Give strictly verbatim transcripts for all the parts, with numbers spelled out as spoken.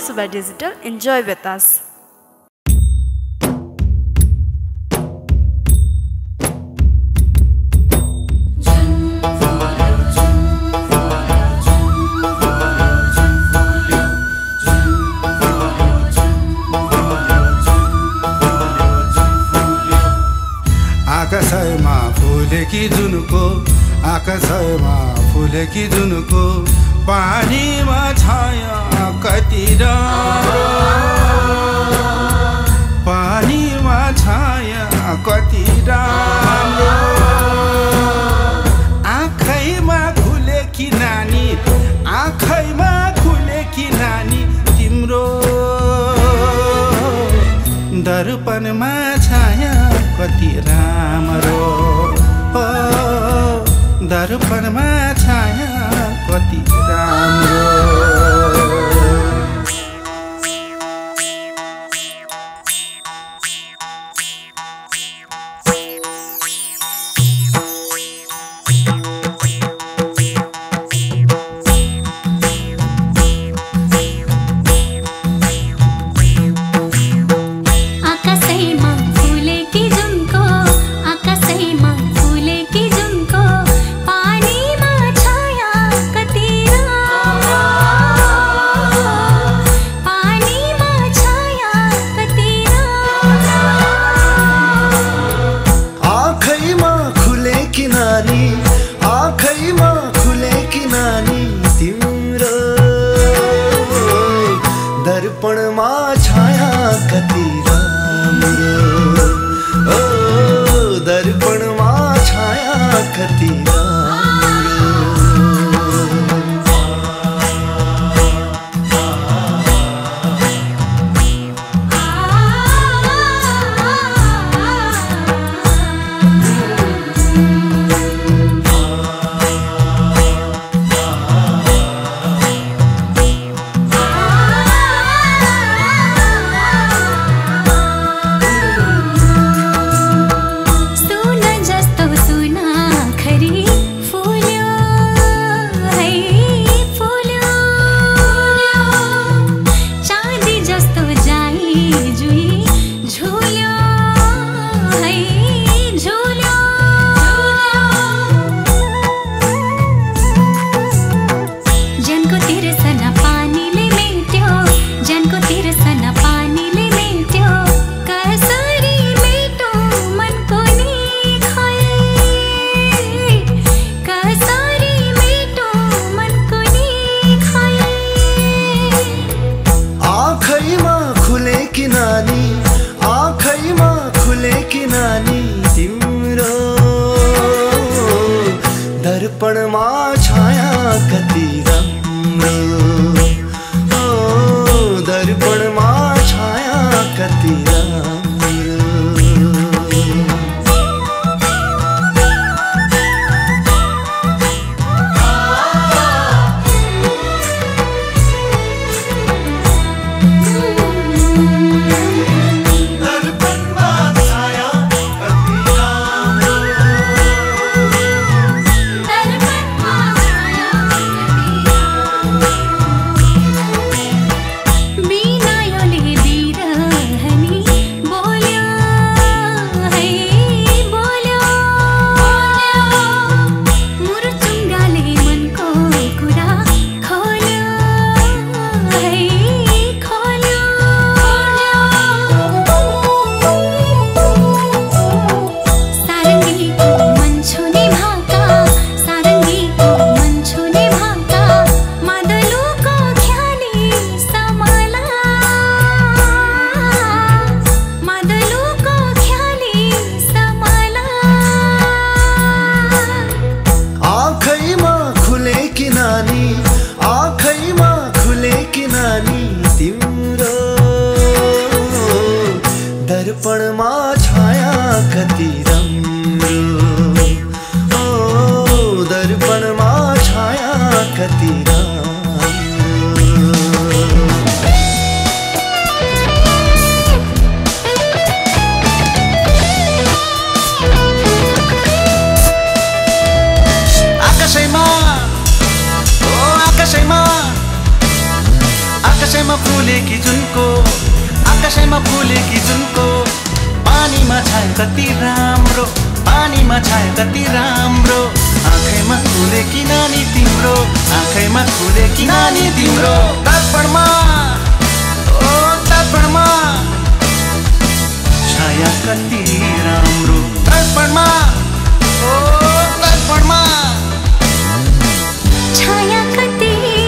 Suba Digital. Enjoy with us. आकाशमा फुलेकी जुनको आकाशमा फुलेकी जुनको पानीमा छाया कति राम्रो पानीमा छाया कति राम्रो आँखैमा खुलेकी नानी आँखैमा खुलेकी नानी तिम्रो दर्पणमा छाया कति राम्रो ओ दर्पणमा छाया कति राम्रो दर्पणमा छाया कति राम्रो ओ दर्पणमा छाया कति दर्पणमा छाया कति राम्रो ओ दर्पणमा छाया कति राम्रो दर्पणमा छाया कति राम्रो ओ दर्पणमा छाया कति आकाशैमा फुलेकी जुनको आकाशैमा फुलेकी जुनको पानीमा छायो कति राम्रो पानीमा छायो कति राम्रो आँखैमा फुलेकी नानी तिम्रो आँखैमा फुलेकी नानी तिम्रो दर्पणमा ओ दर्पणमा छाया कति राम्रो दर्पणमा ओ दर्पणमा छाया कति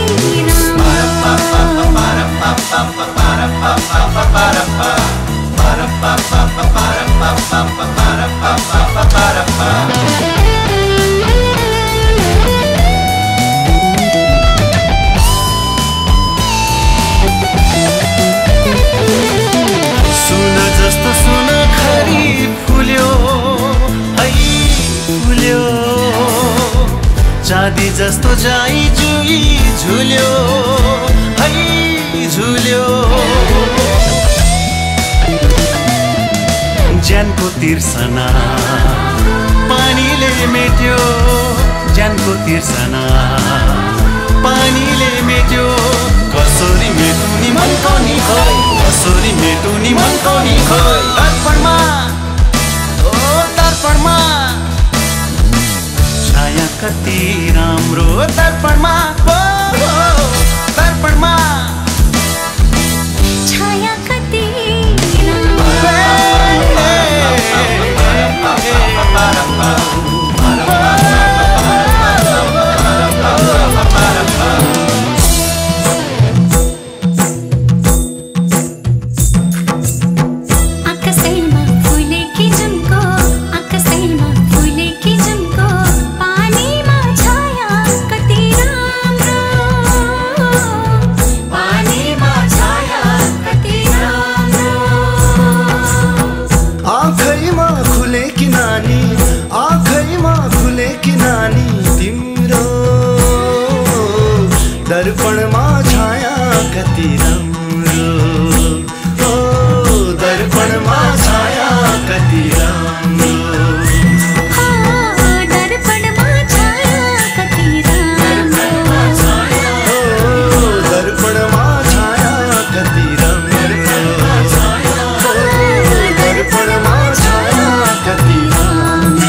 सुन जस्तो सुन खरी फुल्यो है फुल्यो चाँदी जस्तो जाइ जुई झुल्यो है झुल्यो ज्यानको तिर्सना पानीले मेट्यो ज्यानको तिर्सना पानीले मेट्यो कसरी मेटुनी मनको नि खोइ कसरी मेटुनी मनको नि खोइ दर्पणमा ओ दर्पणमा छाया कति राम्रो दर्पणमा ओ दर्पणमा छाया कति आकाशैमा फुलेकी जुनको आकाशैमा फुलेकी जुनको पानीमा छाया कति राम्रो पानीमा छाया कति राम्रो आँखैमा खुलेकी नानी आँखैमा खुलेकी नानी तिम्रो दर्पणमा छाया कति राम्रो ओ दर्पणमा छाया कति राम्रो दर्पणमा छाया कति राम्रो ओ दर्पणमा छाया कति राम्रो ओ दर्पणमा छाया कति राम्रो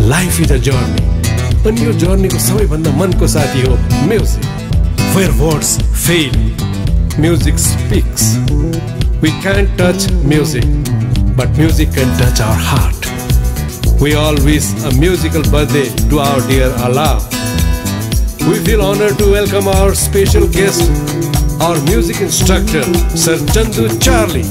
लाइफ इज अ जर्नी अनि यो जर्नीको सबैभन्दा मनको साथी हो music where words fail music speaks we can touch music but music can touch our heart we all wish a musical birthday to our dear Allah We feel honored to welcome our special guest, our music instructor, Sir Chandu Charlie.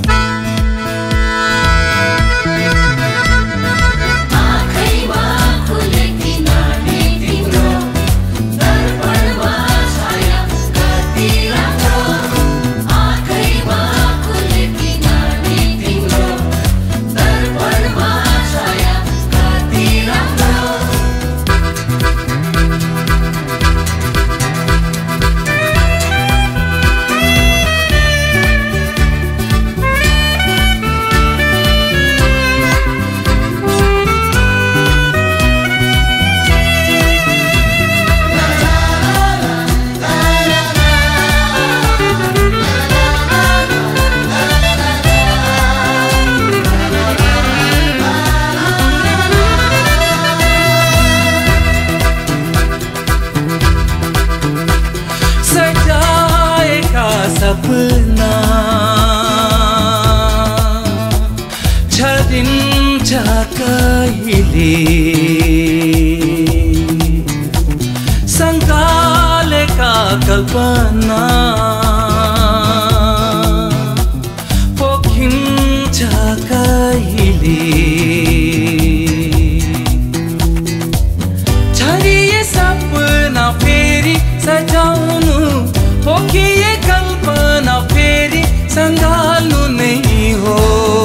सपना छदिन्छ कहिले सङ्कालेका कल्पना पोखिन्छ कहिले छरिए सपना फेरि सजाउनु पोखिए कल्पना फेरि सङ्घाल्नु नै हो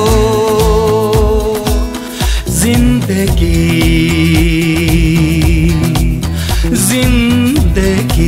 जिन्दगी जिन्दगी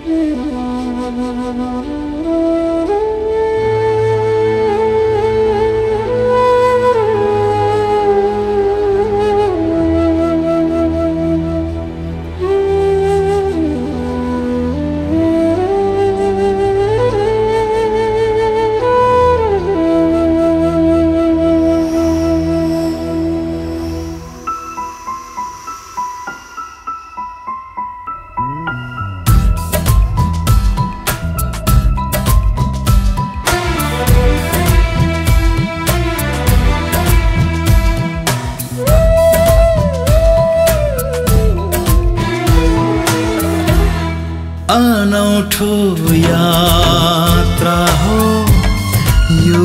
अनौठो यात्रा हो यो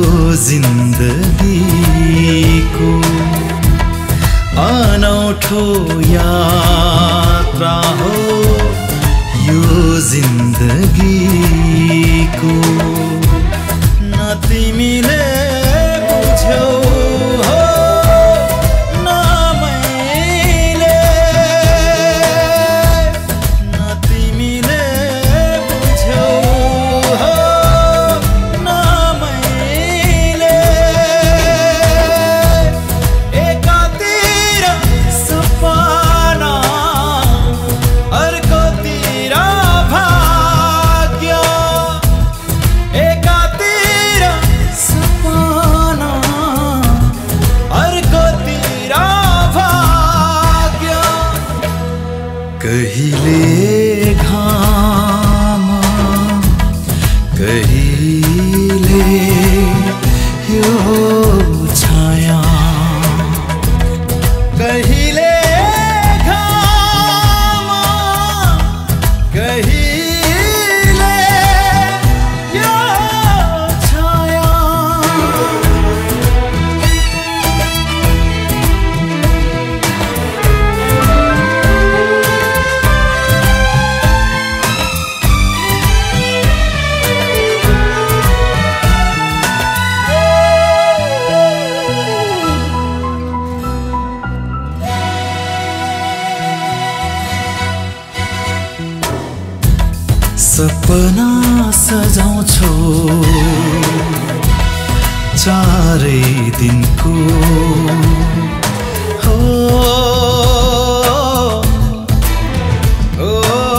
जिन्दगीको, अनौठो यात्रा हो यो जिन्दगीको। न तिमीले बुझ्यौ हो न मैले, न तिमीले बुझ्यौ हो न मैले। एकातिर सपना अर्कोतिर भाग्य, एकातिर सपना अर्कोतिर भाग्य। कहिले घाम कहिले यो छाया, कहिले घाम कहिले यो छाया। सपना सजाउँछौ चारै दिनको हो, हो।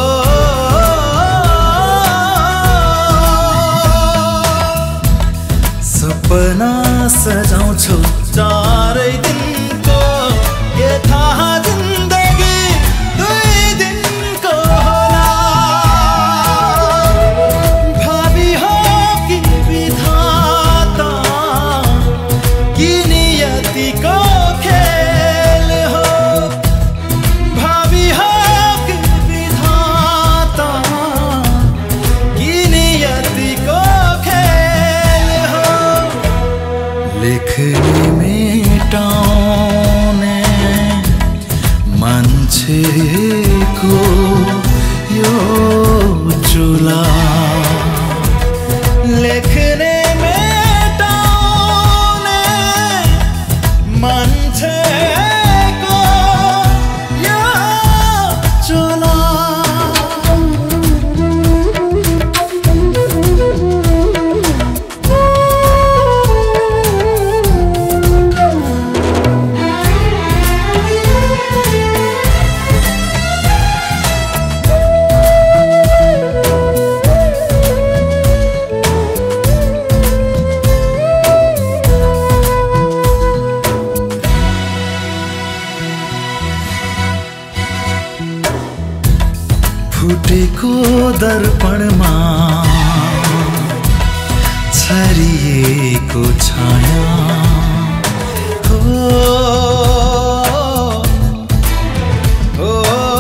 सपना सजाउँछौ चारै दिनको, के थाहा जिन्दगी दुई दिनको होला। भावी हो कि विधाता कि नियतिको खेल हो, भावी हो कि विधाता कि नियतिको खेल हो। लेखनी मेटाउने मान्छेको यो चुला, लेखने मेटाउने मान्छेको यो चुला। फुटेको दर्पणमा छरिएको छाया हो, हो।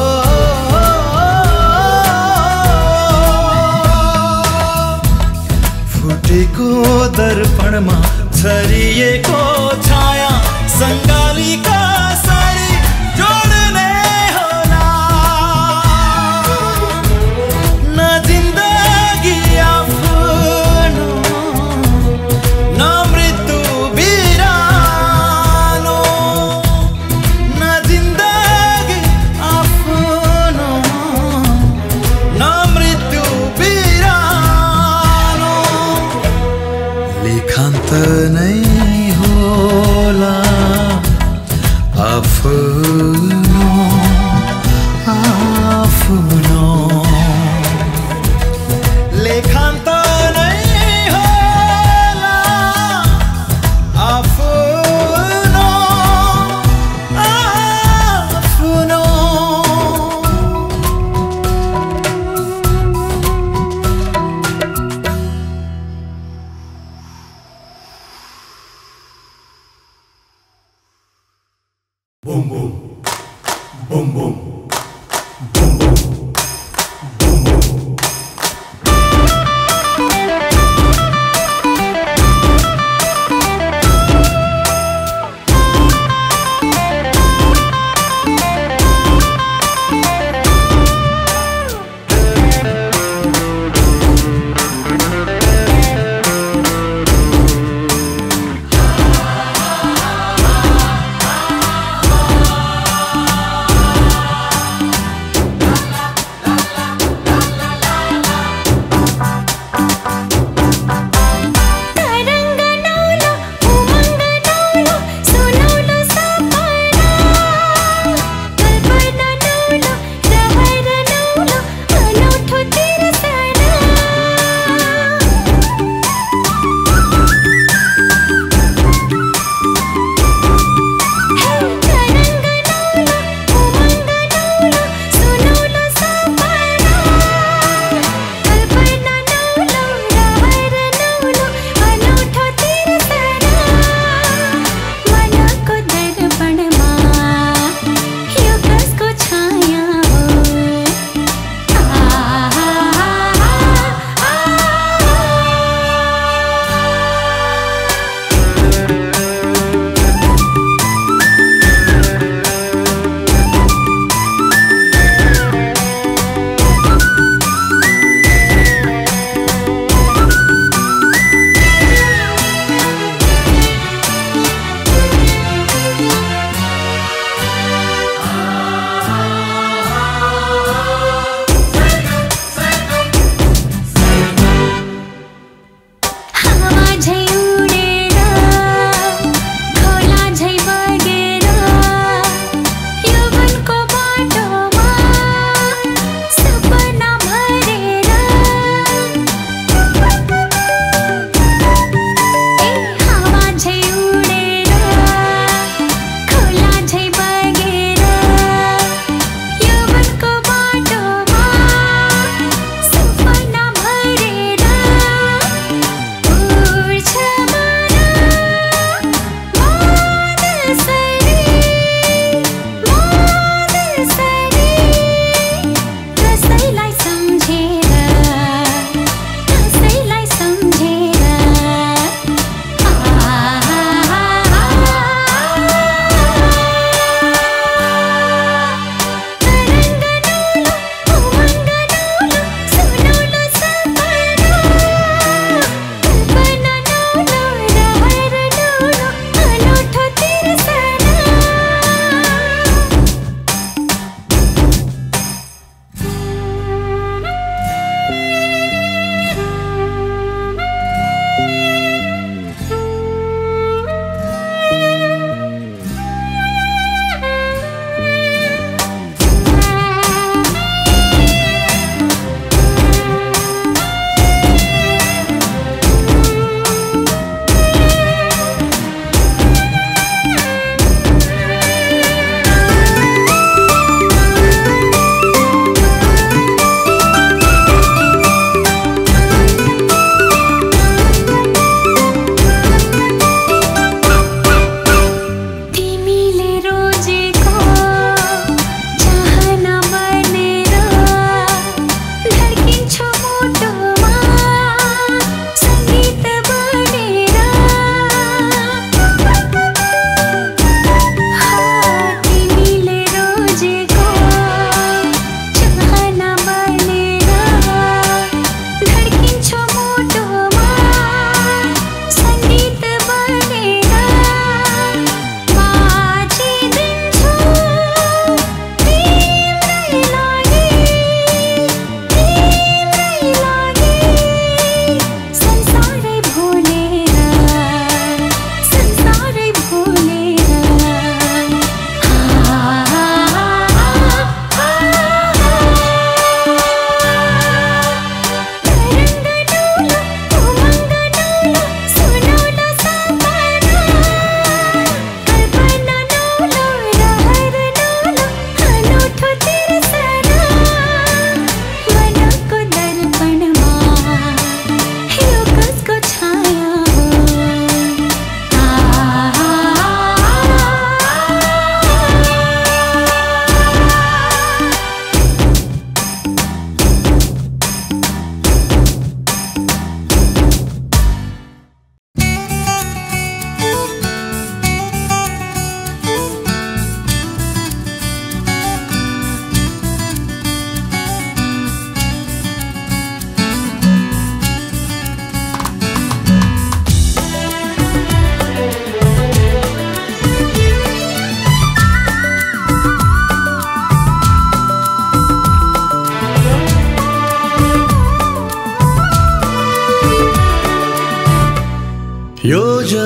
फुटेको दर्पणमा छरिएको छाया सङ्गालीका सारी जोड्ने होला। न जिन्दगी आफ्नो न मृत्यु बिरानो, न जिन्दगी आफ्नो न मृत्यु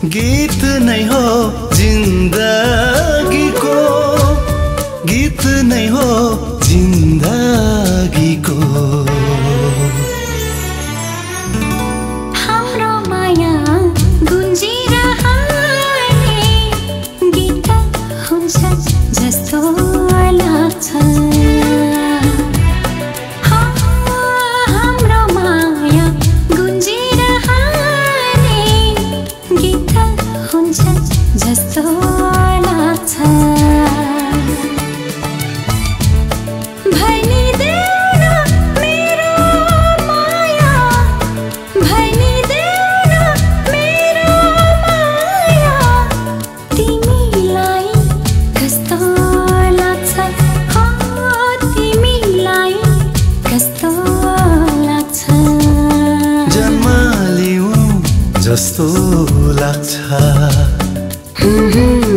गीत नै हो जिन्दगीको गीत नै हो जिन्दगीको हाम्रो माया गुन्जिरहने गीत हुन्छ जस्तो लाग्छ हाम्रो माया गुन्जिरहने गीत हुन्छ जस्तो लाग्छ भनिदेऊ न मेरो माया भनिदेऊ न मेरो माया तिमीलाई कस्तो लाग्छ हो तिमीलाई कस्तो लाग्छ जन्म लिऊँ जस्तो लाग्छ